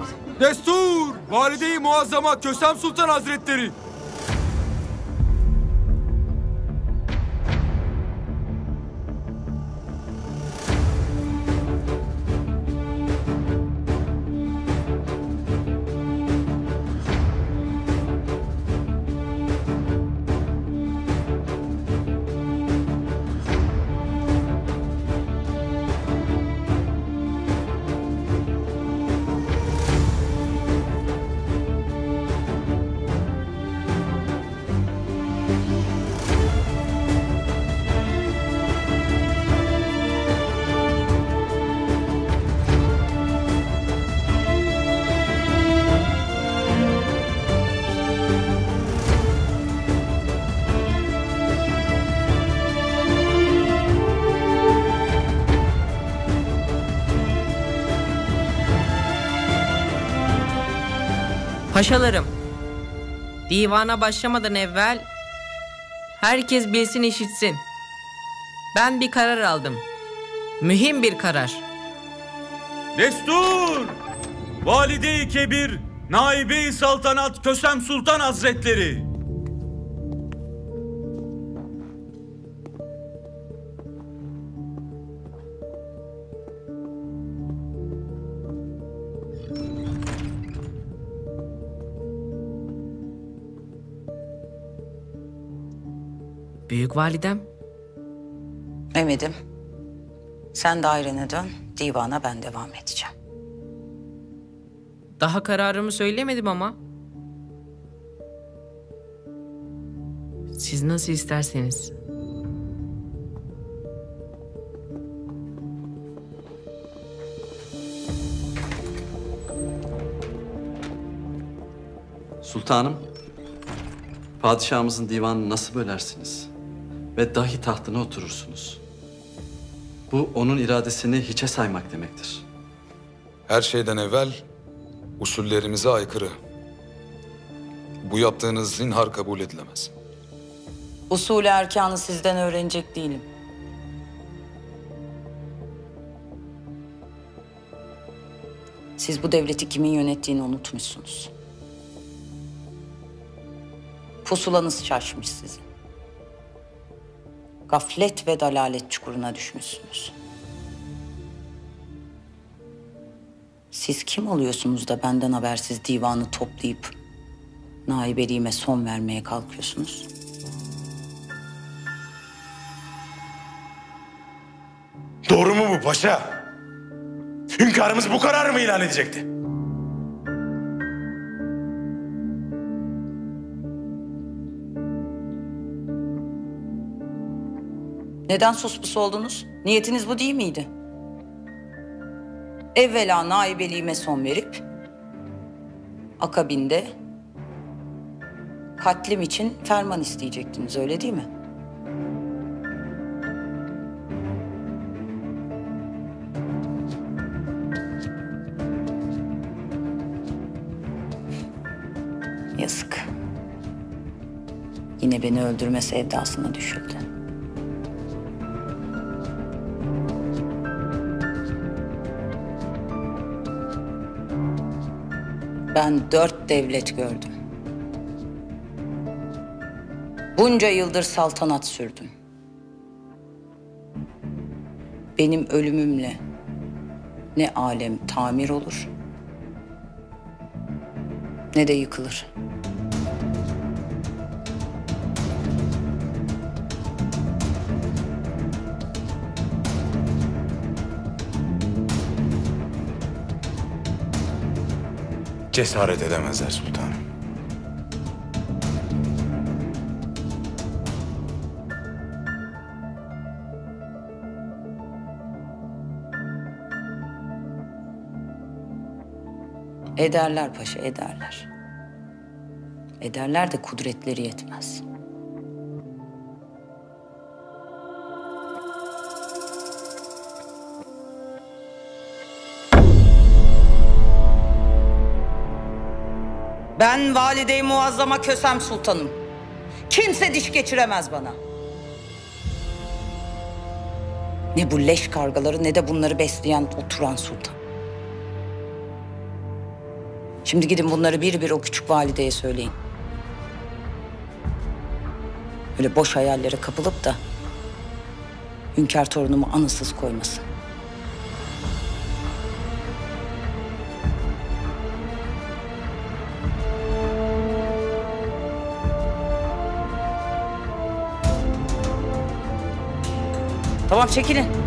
Destur! Valide-i Muazzama Kösem Sultan Hazretleri! Paşalarım, divana başlamadan evvel herkes bilsin işitsin. Ben bir karar aldım. Mühim bir karar. Destur! Valide-i Kebir, Naibe-i Saltanat Kösem Sultan Hazretleri! Büyük validem. Mehmet'im, sen dairene dön, divana ben devam edeceğim. Daha kararımı söylemedim ama. Siz nasıl isterseniz. Sultanım, padişahımızın divanını nasıl bölersiniz? Ve dahi tahtına oturursunuz. Bu onun iradesini hiçe saymak demektir. Her şeyden evvel usullerimize aykırı. Bu yaptığınız zinhar kabul edilemez. Usulü erkanı sizden öğrenecek değilim. Siz bu devleti kimin yönettiğini unutmuşsunuz. Pusulanız şaşmış sizin. Gaflet ve dalalet çukuruna düşmüşsünüz. Siz kim oluyorsunuz da benden habersiz divanı toplayıp naibeliğime son vermeye kalkıyorsunuz? Doğru mu bu paşa? Hünkârımız bu kararı mı ilan edecekti? Neden suspus oldunuz? Niyetiniz bu değil miydi? Evvela naibeliğime son verip akabinde katlim için ferman isteyecektiniz, öyle değil mi? Yazık. Yine beni öldürme sevdasına düşüldü. Ben 4 devlet gördüm. Bunca yıldır saltanat sürdüm. Benim ölümümle ne alem tamir olur, ne de yıkılır. Cesaret edemezler sultanım. Ederler paşa, ederler. Ederler de kudretleri yetmez. Ben Valide-i Muazzama Kösem Sultanım. Kimse diş geçiremez bana. Ne bu leş kargaları ne de bunları besleyen oturan sultan. Şimdi gidin bunları bir bir o küçük valideye söyleyin. Öyle boş hayallere kapılıp da hünkâr torunumu anısız koymasın. Tamam, çekilin.